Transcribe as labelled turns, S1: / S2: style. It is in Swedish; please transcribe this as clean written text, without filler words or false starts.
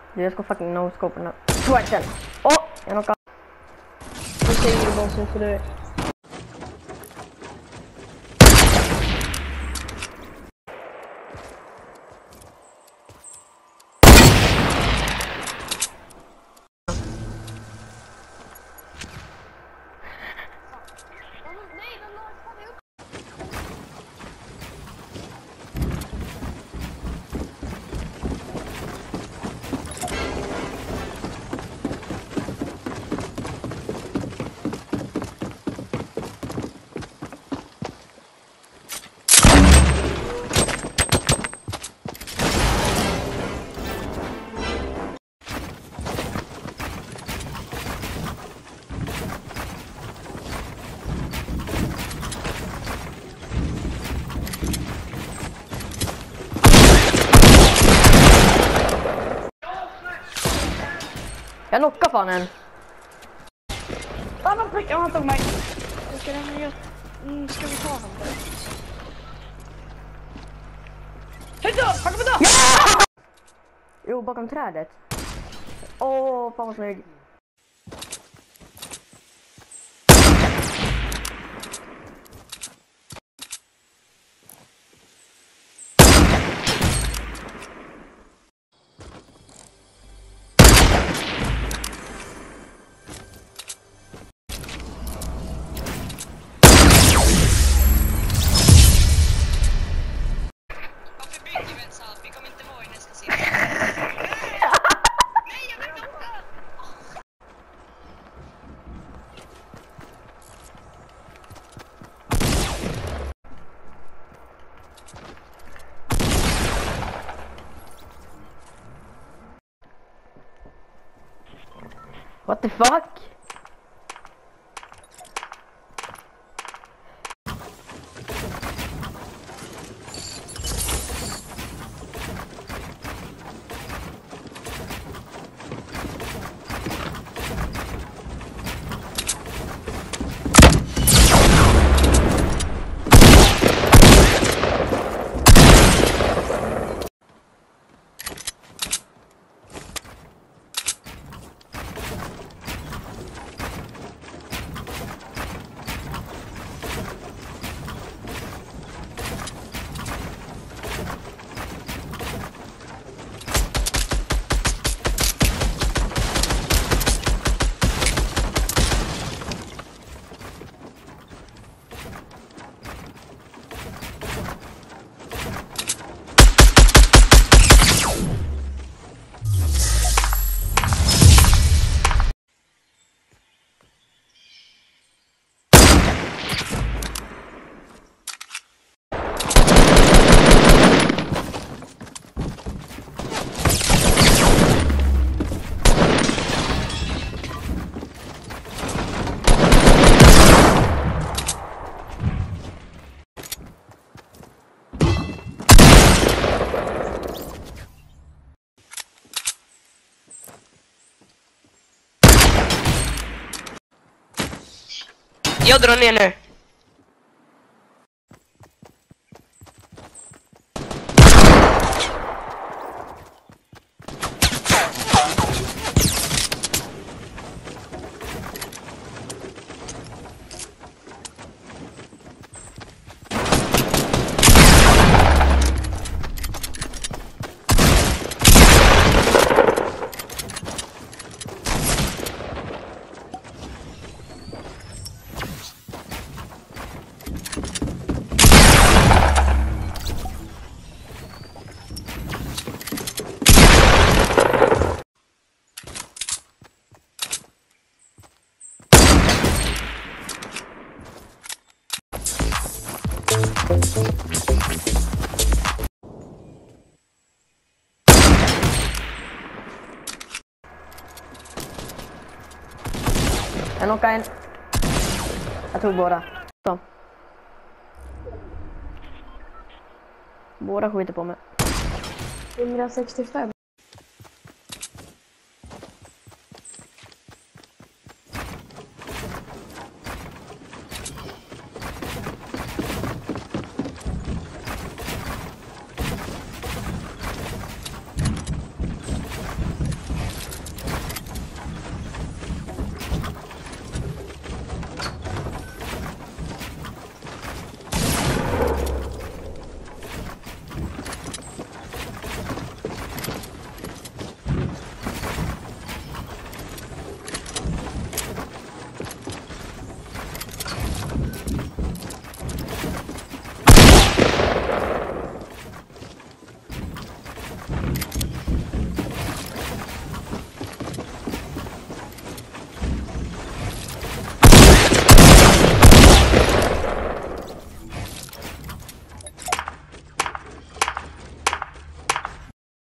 S1: Jag ska fucking no-scope den här twerken. Åh! Jag knockar.
S2: Du säger det bara så för det.
S1: Jag knockar fan en.
S2: Vad prickar han tog mig? Ska vi ta honom där? Hej då! Han kommer då!
S1: Jo, bakom trädet. Åh, fan vad snygg.
S3: Vi kommer inte vara i nästa sida. Nej, jag vill knocka!
S1: What the fuck?
S3: Jag drar ner nu.
S1: Jag knockade en. Jag tog båda. Så. Båda skjuter på mig.
S2: 165.